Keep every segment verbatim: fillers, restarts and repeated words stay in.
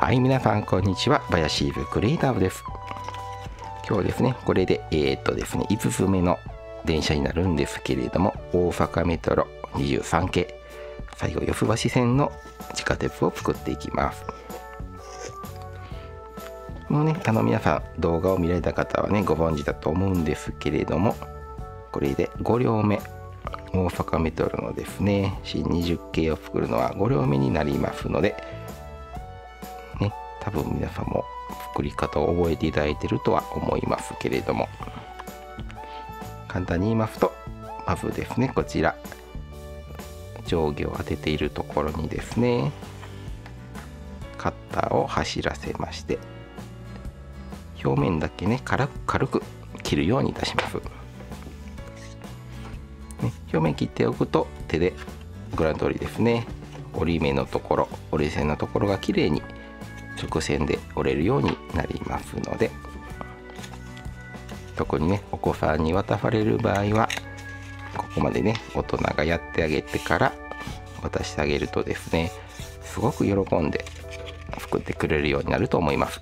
はい、皆さんこんにちは。バヤシーブクリエイター部です。今日ですね、これでえー、っとですねいつつめの電車になるんですけれども、大阪メトロにじゅうさん系、最後、よふ橋線の地下鉄を作っていきます。もうね、あの皆さん動画を見られた方はねご存知だと思うんですけれども、これでご両目、大阪メトロのですね新にじゅっ系を作るのはご両目になりますのでね、多分皆さんも作り方を覚えていただいているとは思いますけれども、簡単に言いますと、まずですねこちら上下を当てているところにですねカッターを走らせまして、表面だけね軽く軽く切るようにいたします、ね、表面切っておくと手でご覧の通りですね、折り目のところ折り線のところがきれいに直線で折れるようになりますので、特にねお子さんに渡される場合はここまでね大人がやってあげてから渡してあげるとですね、すごく喜んで作ってくれるようになると思います。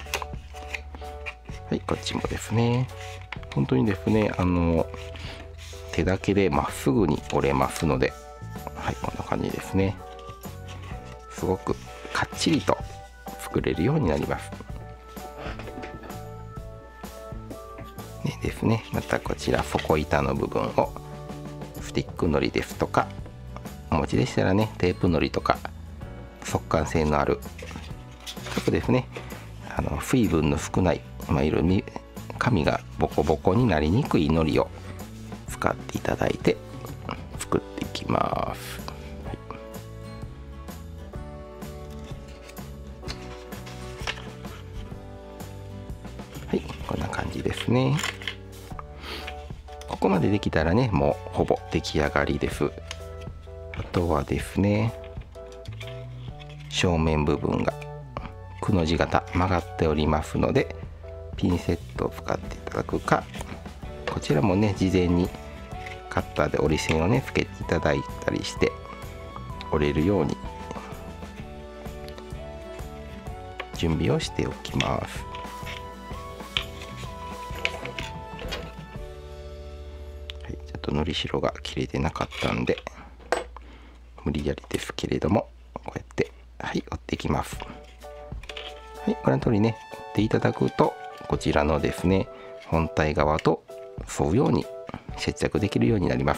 はい、こっちもですね本当にですねあの手だけでまっすぐに折れますので、はい、こんな感じですね、すごくかっちりと作れるようになります。でですね、またこちら底板の部分をスティックのりですとか、お持ちでしたらねテープのりとか速乾性のあるちょっとですねあの水分の少ない、まあ、色に紙がボコボコになりにくいのりを使っていただいて作っていきます。はい、こんな感じですね。ここまでできたらねもうほぼ出来上がりです。あとはですね正面部分がくの字型曲がっておりますので、ピンセットを使っていただくか、こちらもね事前にカッターで折り線をねつけていただいたりして折れるように準備をしておきます。のりしろが切れてなかったんで無理やりですけれども、こうやってはい折っていきます。はい、ご覧の通りね折っていただくとこちらのですね本体側と沿うように接着できるようになります。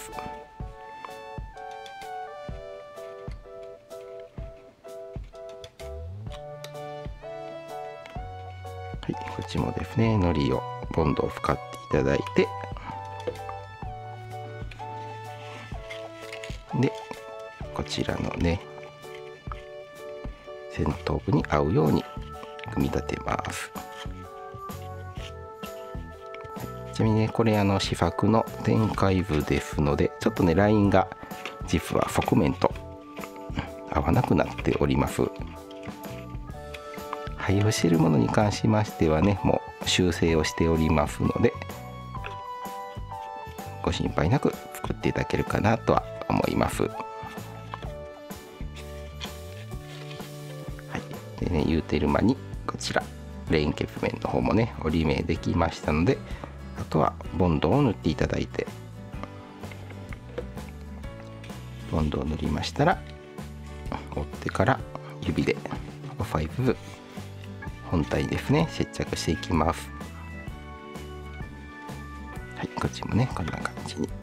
はい、こっちもですねのりをボンドを使っていただいて、でこちらのね先頭部に合うように組み立てます。ちなみにねこれあの試作の展開図ですので、ちょっとねラインが実は側面と合わなくなっております。配布しているものに関しましてはねもう修正をしておりますので、ご心配なく作っていただけるかなとは思います。はい、でね言うてる間にこちら連結面の方もね折り目できましたので、あとはボンドを塗っていただいて、ボンドを塗りましたら折ってから指で押さえつつ本体にですね接着していきます。はい、こっちもねこんな感じに、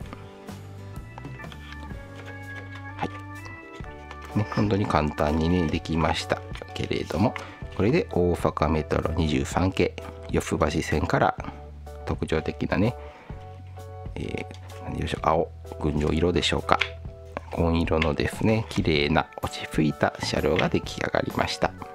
ね、本当に簡単にねできましたけれども、これで大阪メトロにじゅうさん系よふ橋線から特徴的なね、えー、何でしょう青群青色でしょうか、紺色のですね綺麗な落ち着いた車両が出来上がりました。